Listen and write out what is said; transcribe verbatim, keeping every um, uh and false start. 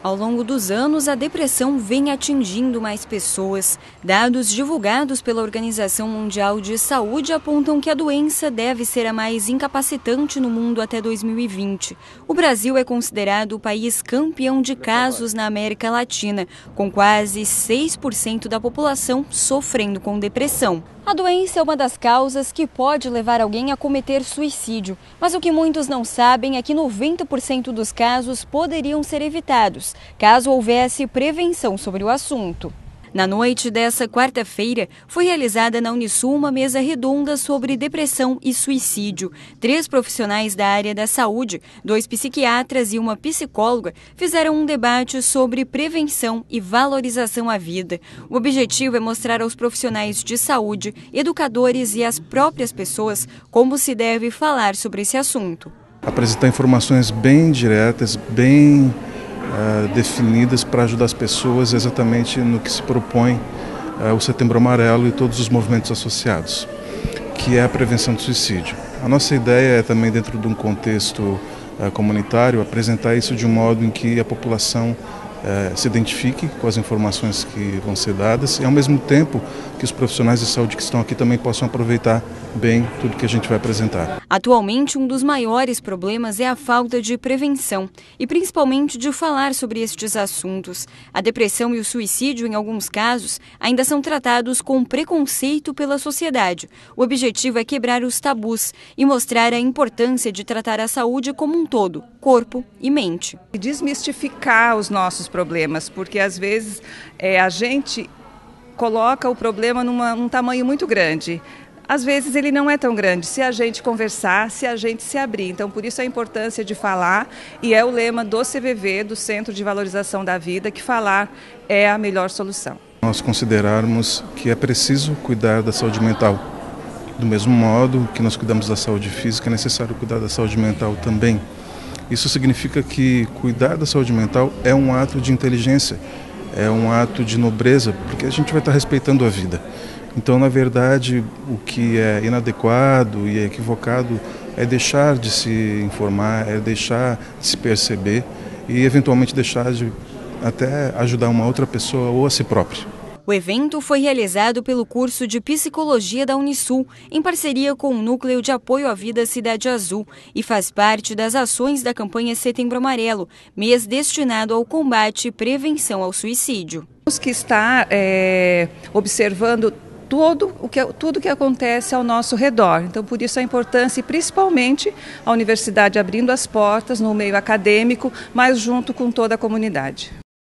Ao longo dos anos, a depressão vem atingindo mais pessoas. Dados divulgados pela Organização Mundial de Saúde apontam que a doença deve ser a mais incapacitante no mundo até dois mil e vinte. O Brasil é considerado o país campeão de casos na América Latina, com quase seis por cento da população sofrendo com depressão. A doença é uma das causas que pode levar alguém a cometer suicídio, mas o que muitos não sabem é que noventa por cento dos casos poderiam ser evitados, caso houvesse prevenção sobre o assunto. Na noite dessa quarta-feira, foi realizada na Unisul uma mesa redonda sobre depressão e suicídio. Três profissionais da área da saúde, dois psiquiatras e uma psicóloga, fizeram um debate sobre prevenção e valorização à vida. O objetivo é mostrar aos profissionais de saúde, educadores e às próprias pessoas como se deve falar sobre esse assunto. Apresentar informações bem diretas, bem Uh, definidas para ajudar as pessoas exatamente no que se propõe uh, o Setembro Amarelo e todos os movimentos associados, que é a prevenção do suicídio. A nossa ideia é também, dentro de um contexto uh, comunitário, apresentar isso de um modo em que a população uh, se identifique com as informações que vão ser dadas e, ao mesmo tempo, que os profissionais de saúde que estão aqui também possam aproveitar bem tudo que a gente vai apresentar. Atualmente, um dos maiores problemas é a falta de prevenção e principalmente de falar sobre estes assuntos. A depressão e o suicídio, em alguns casos, ainda são tratados com preconceito pela sociedade. O objetivo é quebrar os tabus e mostrar a importância de tratar a saúde como um todo, corpo e mente. E desmistificar os nossos problemas, porque às vezes é, a gente coloca o problema numa, num tamanho muito grande. Às vezes ele não é tão grande, se a gente conversar, se a gente se abrir. Então, por isso a importância de falar, e é o lema do C V V, do Centro de Valorização da Vida, que falar é a melhor solução. Nós considerarmos que é preciso cuidar da saúde mental. Do mesmo modo que nós cuidamos da saúde física, é necessário cuidar da saúde mental também. Isso significa que cuidar da saúde mental é um ato de inteligência, é um ato de nobreza, porque a gente vai estar respeitando a vida. Então, na verdade, o que é inadequado e é equivocado é deixar de se informar, é deixar de se perceber e, eventualmente, deixar de até ajudar uma outra pessoa ou a si próprio. O evento foi realizado pelo curso de Psicologia da Unisul, em parceria com o Núcleo de Apoio à Vida Cidade Azul, e faz parte das ações da campanha Setembro Amarelo, mês destinado ao combate e prevenção ao suicídio. Os que está é, observando Tudo o, que, tudo o que acontece ao nosso redor. Então, por isso a importância, e principalmente a universidade abrindo as portas no meio acadêmico, mas junto com toda a comunidade.